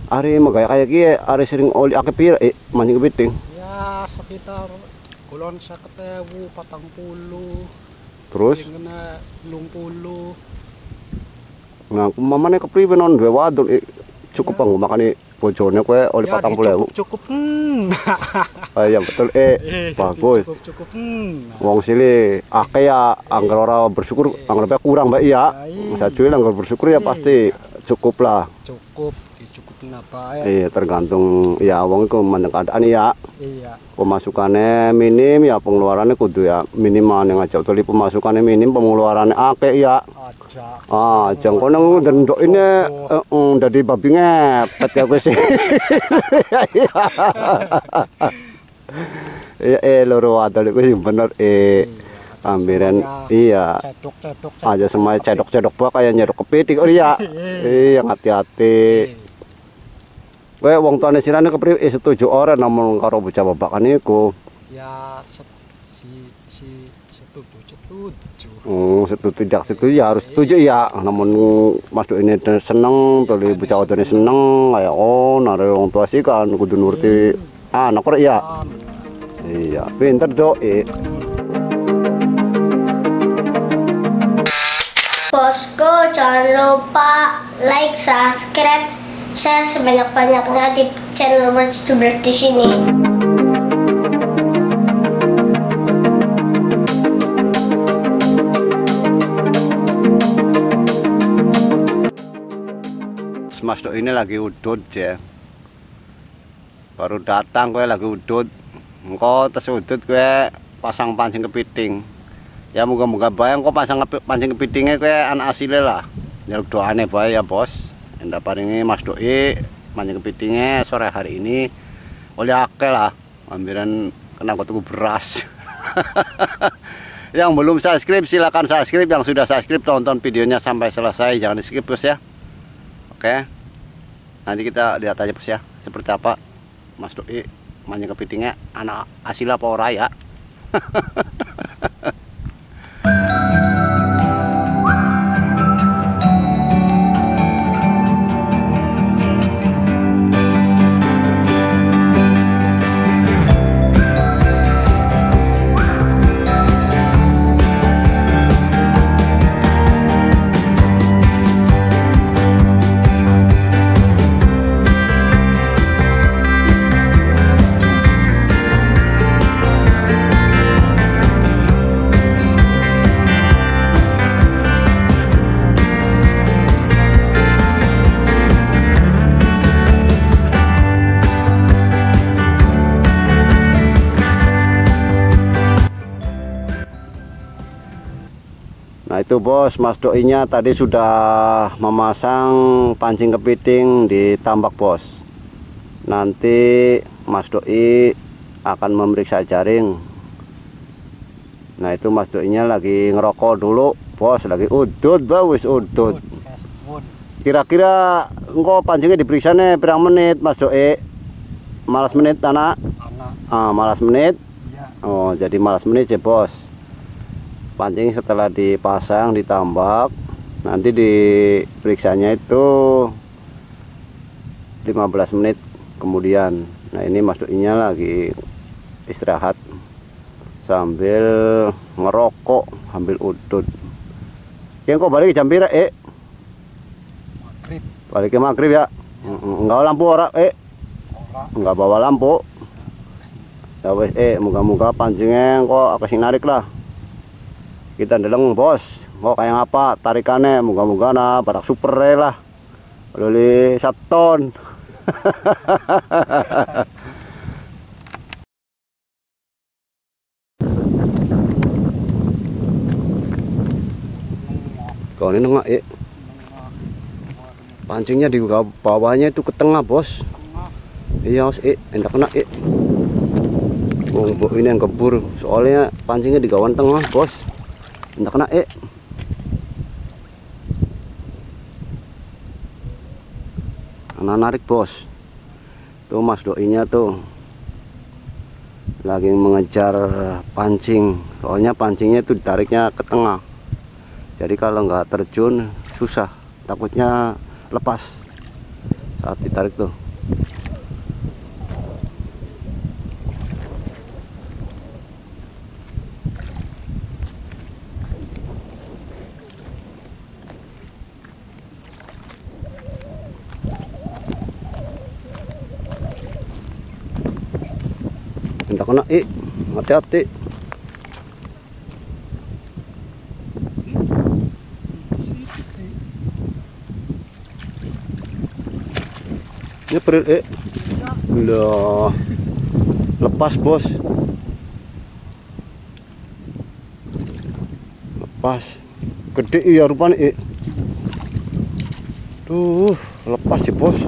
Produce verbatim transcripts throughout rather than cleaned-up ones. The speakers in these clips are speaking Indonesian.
Ari magaya kayak gini, ari sering oli akeh pira eh mancing kepiting. Ya sekitar kulon sa ketewu patang puluh. Terus kena lung puluh. Nah, mamane kepriwe non duwe wadon eh, cukup bang makane bojone kowe oli Ya, patang puluh ewu. cukup, cukup. Hmm. Ah iya betul eh, Eh, bagus. Cukup, cukup. Hmm. Wong sile akeh ya anggar ora bersyukur anggar kurang mbak iya. Sajune anggar bersyukur ya pasti cukup lah. Cukup, dicukupin apa ya? Iya tergantung ya wong iku meneng keadaan ya. Iya. Pemasukannya minim ya pengeluarannya kudu ya minimal yang aja tuli pemasukannya minim pengeluarannya akeh ya. Aja. Ah, jang kono ndendok ini heeh dadi babi ngepet ya kowe sih. Iya eh loro wadon iku sing bener eh ambiran iya. Cedok-cedok. Aja semua cedok-cedok bae kayak nyedok kepiting oh iya. Iya hati-hati. Kowe wong tuane sirane kepriwe eh, setuju ora namun karo bocah babakan niku? Ya set, si si setuju setuju. Oh, setuju tidak setuju ya harus setuju ya. Namun Mas Duk ini seneng, tuli bocah wadone seneng kayak oh nare wong tua sih kan kudu nuruti anak ora ya. Iya, pinter Dok. Eh. Bosku jangan lupa like, subscribe, share sebanyak-banyaknya di channel Bertubers di sini. Mas Duk ini lagi udut ya. Baru datang kowe lagi udut. Engko tes udut kowe pasang pancing kepiting. Ya moga-moga bae engko pasang pancing kepitingnya kowe anak asile lah. Njaluk doane bae ya, Bos. Endah paringi Mas Duk pancing kepitingnya sore hari ini oleh akeh lah. Ambiran kena tuku beras. Yang belum subscribe silakan subscribe, yang sudah subscribe tonton videonya sampai selesai, jangan di skip Bos ya. Oke. Nanti kita lihat aja Bos ya seperti apa Mas Duk mancing kepitingnya anak asli apa ora ya. Nah itu Bos, Mas Doinya tadi sudah memasang pancing kepiting di tambak Bos. Nanti Mas Doi akan memeriksa jaring. Nah itu Mas Doinya lagi ngerokok dulu Bos, lagi udut bawis udut. Kira-kira engkau pancingnya diperiksa nih berapa menit Mas Doi? Malas menit anak? Ah, malas menit? Oh jadi malas menit ya Bos. Pancing setelah dipasang ditambak nanti diperiksanya itu lima belas menit kemudian. Nah ini Mas Doinya lagi istirahat sambil ngerokok sambil udut. Yang kok balik jam pira eh? Maghrib. Balik ke maghrib ya? Enggak lampu ora eh? Enggak bawa lampu. Ya wes eh moga-moga pancingnya kok aku sing narik lah. Kita ndeleng Bos, kok kayak apa tarikannya, moga-moga nah badak super lah, luli satu ton. Kau ini nengak eh, pancingnya di bawahnya itu ke tengah Bos. Iya eh, enggak kena eh. Oh, ini yang kebur, soalnya pancingnya di gawan tengah Bos. Enggak kena eh. Anak narik Bos. Tuh Mas Doinya tuh lagi mengejar pancing. Soalnya pancingnya itu ditariknya ke tengah. Jadi kalau nggak terjun susah, takutnya lepas. Hati tarik tuh. Minta kena, i, hati-hati. Ini peril, eh, lah, lepas bos, lepas, gede ya rupanya, eh, tuh, lepas sih bos.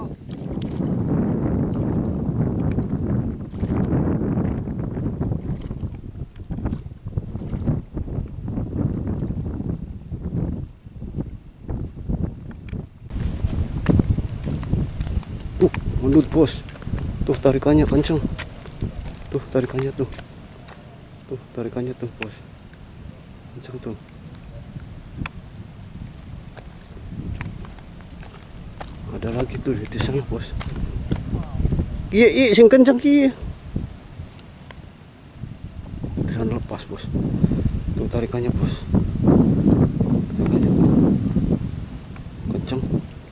Uh, mendut bos. Tuh tarikannya kenceng. Tuh tarikannya tuh. Tuh tarikannya tuh bos. Kenceng tuh. Ada lagi tuh di sana bos. Iya iya sing kenceng kieu. Di sana lepas bos. Tuh tarikannya bos. Tarikannya tuh. Kenceng.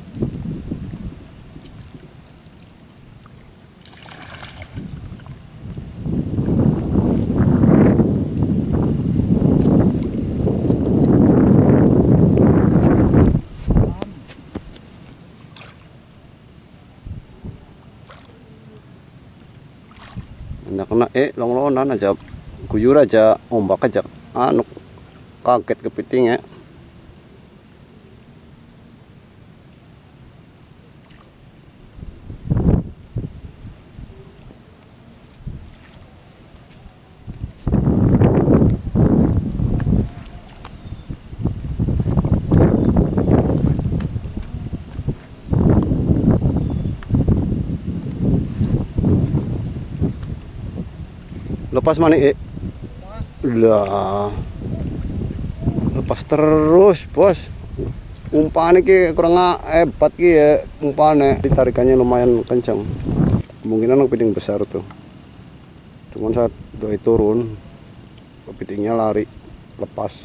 Nggak kena, eh long-longan aja, guyur aja, ombak aja, anu kaget kepitingnya. Lepas mana, eh? Lah, lepas terus bos. Umpannya ki kurang hebat ki ya, umpannya tarikannya lumayan kencang. Kemungkinan kepiting besar tuh. Cuman saat doi turun, kepitingnya lari lepas.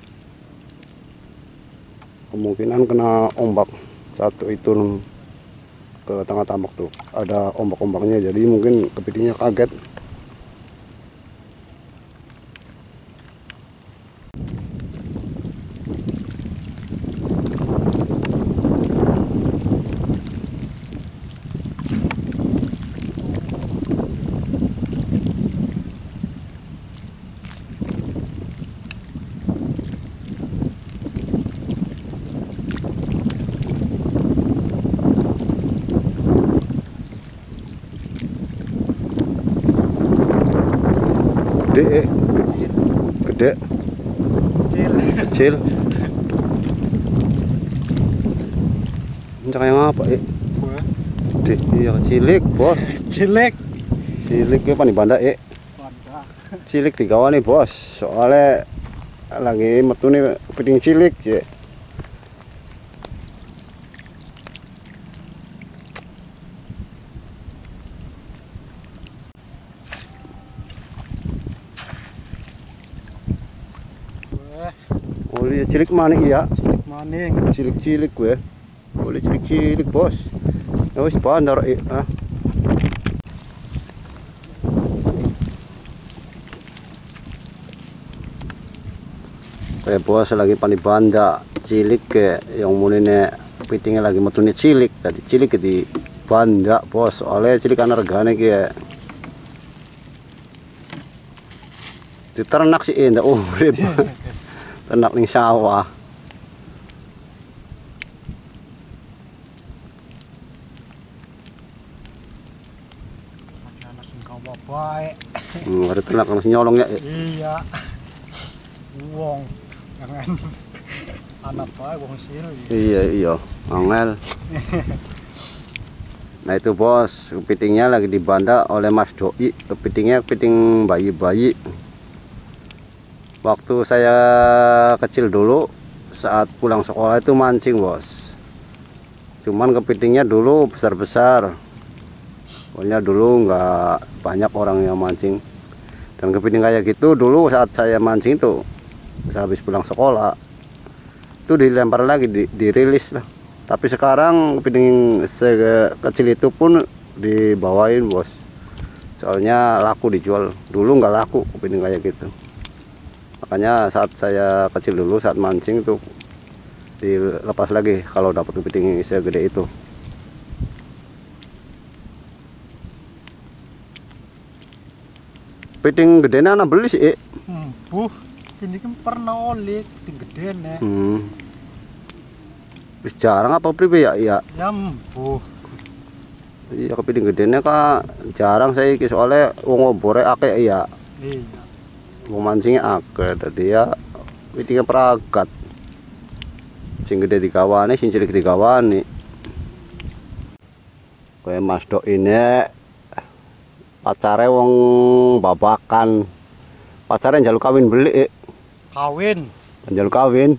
Kemungkinan kena ombak saat doi turun ke tengah tambak tuh. Ada ombak-ombaknya, jadi mungkin kepitingnya kaget. Gede, eh. Gede, Kecil. kecil. Ini kayak apa, eh? Gede, iya cilik bos. Cilik. Cilik ya pani banda, eh. Cilik digawa nih bos, soalnya lagi metu nih kepiting cilik ya. Oh iya cilik mana iya? Cilik maning. Cilik-cilik gue. Boleh cilik-cilik bos. Ya wis bandar, eh. Ah. Kayak bos lagi pani banda cilik ke yang munine pitingnya lagi metune cilik tadi cilik ke di banda bos, soalnya cilik kan regane ki di ternak sih enggak urip. Ternak ning sawah. Anak sing kawa bae. Hmm, ada ternak langsung nyolong ya. Iya. Wong jangan anak bae wong sini. Iya iya, angel. Nah itu bos, kepitingnya lagi dibanda oleh Mas Doi. Kepitingnya kepiting bayi-bayi. Waktu saya kecil dulu, saat pulang sekolah itu mancing bos. Cuman kepitingnya dulu besar-besar. Pokoknya dulu nggak banyak orang yang mancing. Dan kepiting kayak gitu dulu saat saya mancing itu, habis pulang sekolah, itu dilempar lagi, di, dirilis lah. Tapi sekarang kepiting sekecil itu pun dibawain bos. Soalnya laku dijual. Dulu nggak laku kepiting kayak gitu. Makanya saat saya kecil dulu saat mancing itu dilepas lagi kalau dapat kepiting segede itu. Kepiting gedenya anak beli sih. Hmm, buh, sini kan pernah oleh kepiting gede nih. Hmm. Jarang apa pribe ya? Iya. Ya, buh. Iya kepiting gedenya kak jarang saya iki soalnya wong obore akeh ya. Iya. Wong mancingnya akeh dadi ya kepitingnya peragat. Sing gede digawane, sing cilik digawane. Kayak Mas Dok ini pacare wong babakan. Pacare njaluk kawin beli. Kawin. Njaluk kawin.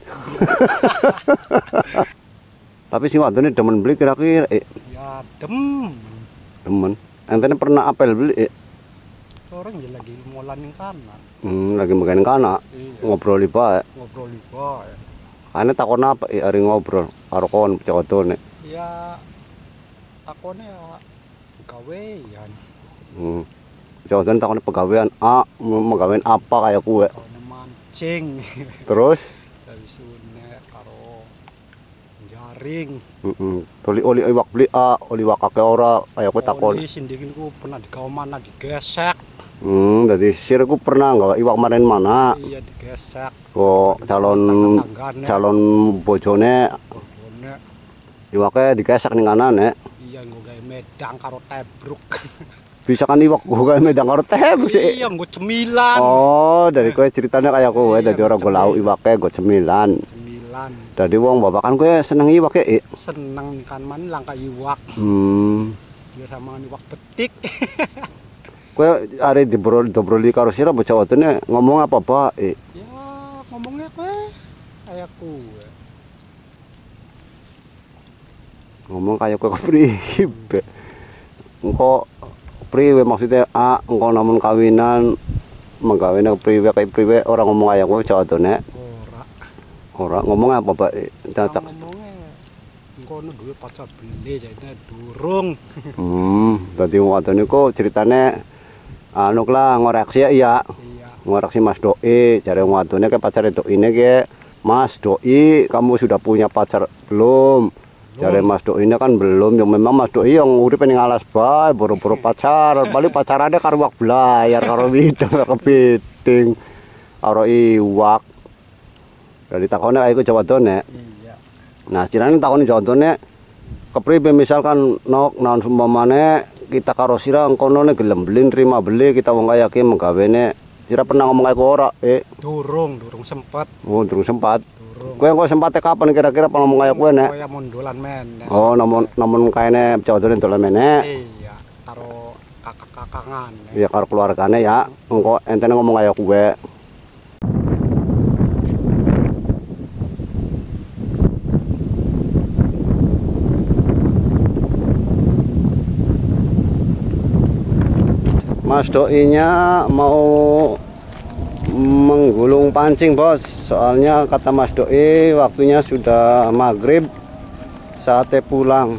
Tapi sing wadone demen beli kira-kira eh. Ya, dem. Demen. Entene pernah apel beli eh. Orang ya lagi molan yang sana. Hmm, lagi megang kana. Iya. Ngobrol bae. Ngobrol di bawah. Ane takon apa eh hari ngobrol karo kon codone. Ya, takone ya gawean. Hmm. Codone takone pegawean A, mau gawean apa kayak kue. Takone mancing. Terus Dari sune karo jaring. heeh. Toli oli iwak beli A, oli iwak akeh ora kayak kue takon. Oli sindikin ku pernah digawe mana digesek. Hmm, dadi sirku pernah enggak iwak kemarin mana? Iya digesek. Kok calon calon bojone Bojone. iwake digesek ning kanan ya. Iya nggo gawe medang karo tebruk. Bisa kan iwak gua medang karo teh sih. Iya nggo cemilan. Oh, dari kowe ceritanya kayak kowe dadi ora go lau iwake go cemilan. Cemilan. Dadi wong babakan kowe seneng iwak e. Seneng kan man langka iwak. Hmm. Ya sama iwak betik. Kowe are dibrol dobroli karo sira bocah wadone ngomong apa bae. Ya ngomongnya kowe kayak kowe. Ngomong kayak kowe pribe. Engko priwe maksudnya A engko namun kawinan menggawene priwe kayak priwe orang ngomong kayak kowe bocah wadone. Ora. Ora ngomong apa bae. Cacak. Ngomongnya engko ono duwe pacar beli jane durung. Hmm, dadi wong wadone kok ceritane anu lah ngoreksi ya iya. Iya. Ngoreksi Mas Doi, jare wong wadone ke pacare Doine ke, Mas Doi, kamu sudah punya pacar belum? Jare Mas Doi ini kan belum, yang memang Mas Doi yang urip ning alas bae, boro-boro pacar, bali pacarane karo iwak blayar, karo widang, kepiting, karo iwak. Dari takone kayak iku Jawa Done. Iya. Nah, cirane takone Jawa Done kepribe misalkan nok naon sumpamane kita karo sira engkonone gelem beli nerima beli kita wong kaya ki menggawene sira pernah ngomong kayak ora eh Durung, durung sempat. oh durung sempat Durung. kowe engko sempate kapan kira-kira apa ngomong kayak kowe nek Kaya mondolan men. oh namun namun kaene Jawa Done dolan meneh Iya, karo kakak-kakangan. iya karo keluargane ya engko entene ngomong kayak kowe. Mas Doi-nya mau menggulung pancing bos, soalnya kata Mas Doi waktunya sudah maghrib, saatnya pulang.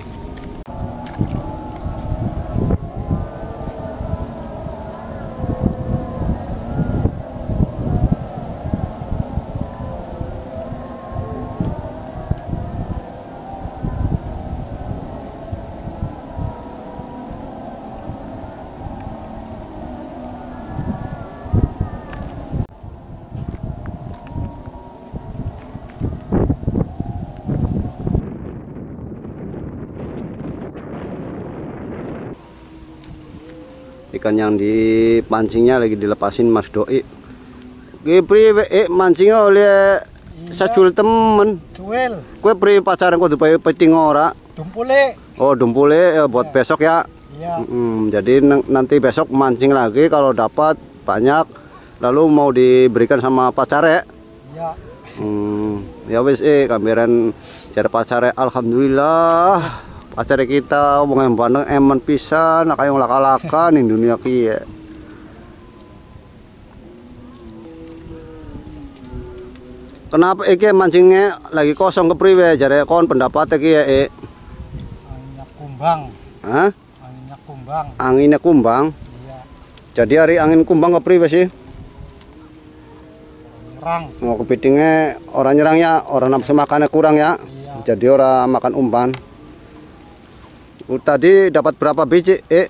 Ikan yang dipancingnya lagi dilepasin Mas Doi. Ki priwe eh mancingnya oleh sajul temen. Duel, Kue priwe pacaran kok duwe peting ora? dumpule. Oh, dumpule ya, buat besok ya. Iya. Mm, jadi nanti besok mancing lagi kalau dapat banyak lalu mau diberikan sama pacare. Iya. Hmm, Ya wis eh kamberan jar pacare alhamdulillah. Pacare kita omongan bandeng eman pisan kayong laka-laka ning dunia kiye. Kenapa iki mancingnya lagi kosong kepriwe jare kon pendapatnya kiye e? Anginnya kumbang. Hah? Anginnya kumbang. Anginnya kumbang. Iya. Jadi hari angin kumbang kepriwe sih? Nyerang. Mau kepitingnya orang nyerang ya, orang nafsu makannya kurang ya. Iya. Jadi orang makan umpan. Uh, tadi dapat berapa biji? Eh,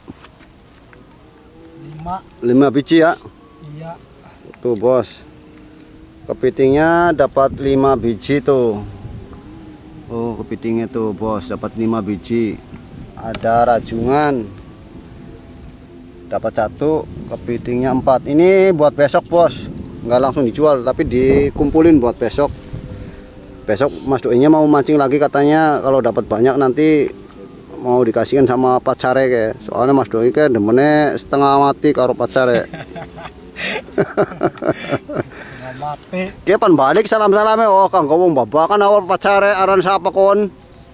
Lima. lima biji ya. Iya. Tuh bos. Kepitingnya dapat lima biji tuh. Oh, kepitingnya tuh bos dapat lima biji. Ada rajungan. Dapat satu, kepitingnya empat. Ini buat besok bos. Nggak langsung dijual, tapi dikumpulin buat besok. Besok Mas Doinya mau mancing lagi katanya. Kalau dapat banyak nanti mau dikasihkan sama pacare kayak. Soalnya Mas Doi kayak demennya setengah mati karo pacare. Mati. Dia pan balik salam-salame oh kang wong babakan awal pacare aran sapa kon.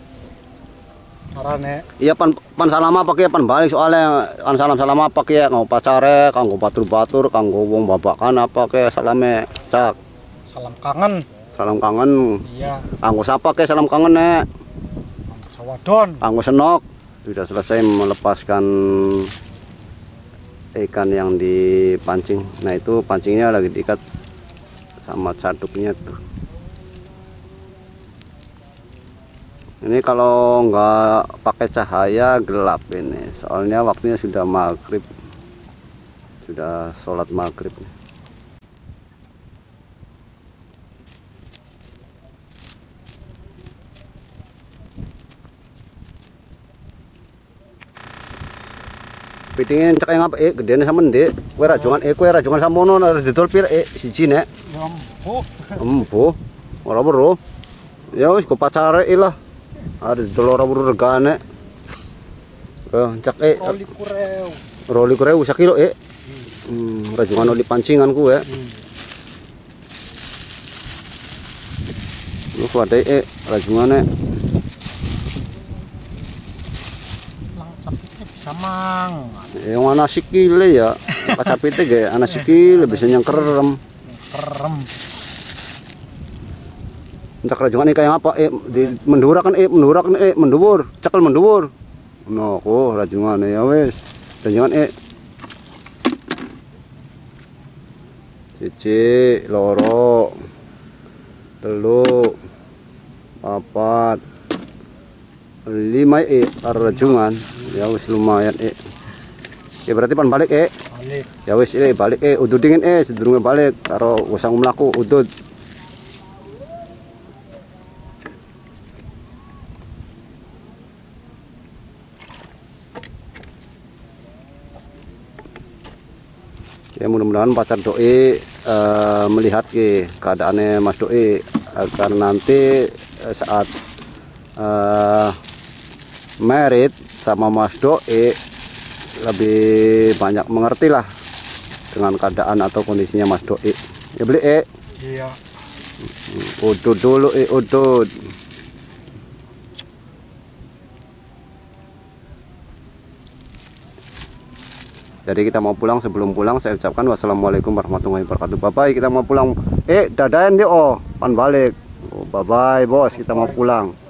Arane. Iya pan pan salam apa ki pan balik soalnya an salam-salam apa ki ngau pacare kanggo batur-batur kanggo wong babakan apa ke salame cak. Salam kangen. Salam kangen. Iya. Kanggo sapa ke salam kangen nek? Sawadon. Kanggo senok. Sudah selesai melepaskan ikan yang dipancing. Nah itu pancingnya lagi diikat sama caduknya tuh. Ini kalau nggak pakai cahaya gelap ini, soalnya waktunya sudah maghrib, sudah sholat maghrib. Pitingnya cek yang apa eh gedean sama ndek kue rajungan eh kue rajungan samono harus didol pir eh siji nek Empu. empo ora bro ya wis go pacare lah harus didol ora bro regane eh cek eh Oli kureu. roli kureu sak kilo eh hmm, rajungan oli pancingan ku eh lu kuat eh rajungane Samang. yang ana sikile ya kacapite ge ana sikile bisa yang kerem Kerem. entak rajungan ini kayak apa eh di mendurakan eh mendurakan eh menduwur cekal menduwur no kok rajungan ya wes rajungan eh cici loro telu papat lima eh rajungan ya wis lumayan eh ya berarti pan balik eh Balik. ya wis eh balik eh udud dingin eh sedurunge balik karo usang mlaku udud ya mudah-mudahan pacar Doi uh, melihat ke keadaannya Mas Doi agar nanti uh, saat uh, merit sama Mas Doi lebih banyak mengerti lah dengan keadaan atau kondisinya Mas Doi ya beli eh Iya. udud dulu eh udud jadi kita mau pulang. Sebelum pulang saya ucapkan wassalamualaikum warahmatullahi wabarakatuh. Bye bye, kita mau pulang eh dadain deh oh pan balik oh, bye bye bos kita mau pulang.